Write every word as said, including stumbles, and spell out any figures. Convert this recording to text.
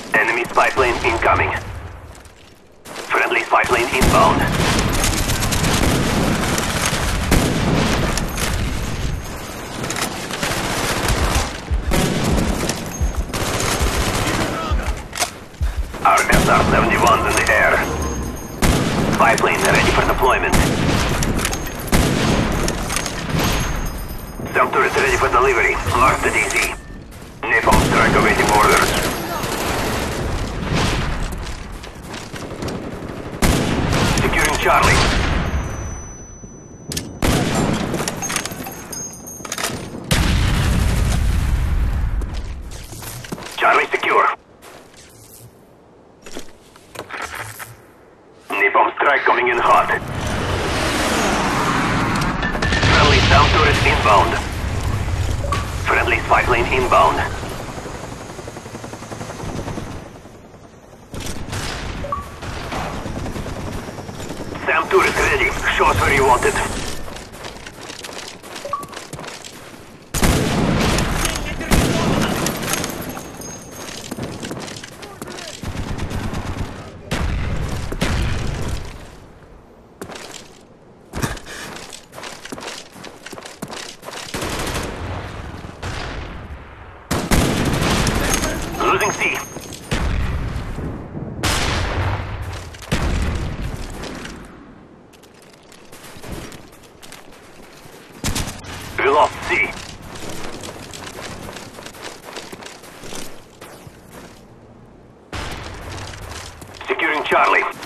Enemy spy plane incoming. Friendly spy plane inbound. Our S R seventy-one's in the air. Spy plane ready for deployment. Some turret ready for delivery. Mark the D Z. Napalm strike awaiting orders. Securing Charlie. Charlie secure. Napalm strike coming in hot. Friendly sound turret inbound. Friendly spy plane inbound. Sam turret ready. Show us where you want it. Losing C. We lost C. Securing Charlie.